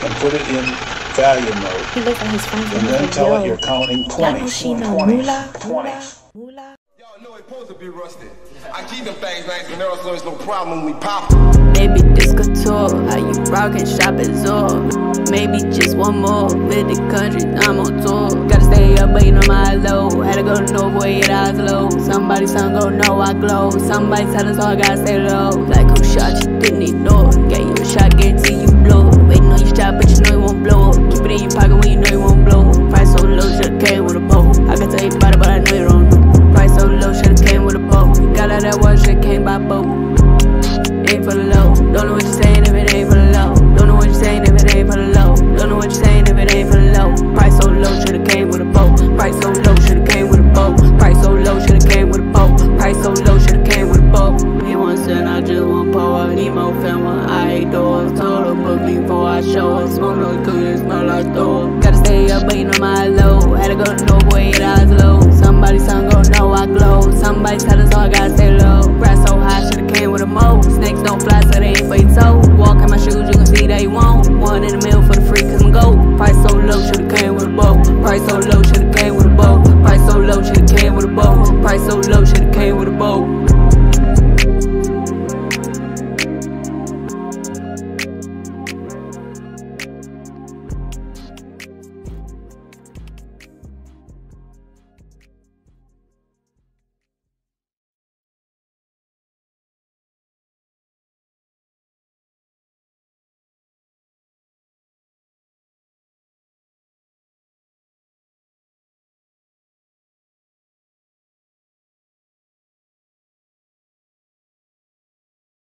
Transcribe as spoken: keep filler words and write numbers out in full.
and put it in value mode. He looks at his friends and, and then like, tell yo, it you're counting twenties, twenties, twenties. Y'all know it's supposed to be rusted. I keep them things nice and there, so it's no problem when we pop. Maybe this couture, how you rockin' shop is all. Maybe just one more, with the country, I'm on tour. Gotta stay up waiting on my low. Had to go to Norway, eight hours low. Somebody son gon' know I glow. Somebody tell us all I gotta stay low. Like who shot you, didn't ignore. Gave you a shot, guarantee you blow. Waiting on your shot, but you know you won't blow. Keep it in your pocket when you know you won't blow. Price so low, should've came with a bow. I can tell you about it, but I know you don't know. Price so low, should've came with a bow. Got out that water, should've came by boat. Ain't for the low. Don't know what you're saying if it ain't for the low. Don't know what you're saying if it ain't for the low. Don't know what you're saying if it ain't for the low. Price so low, should've came with a bow. Price so low, should've came with a bow. Price so low, should've came with a bow. Price so low, should've came with a bow. He want sin, I just want power. Need more film, I hate doors. Told her book me before I show her. Smoke no cookies, smell like door. Gotta stay up waiting on my low. Had to go to Norway, eight hours low. Somebody son gon' know I glow. Somebody tell us all I gotta stay low. Price so high, should've came with a mo. Snakes don't fly, so they ain't for your toe. Walk in my shoes, you can see they won't. One in the middle for the free, cause I'm gold. Price so low, should've came with a bow. Price so low,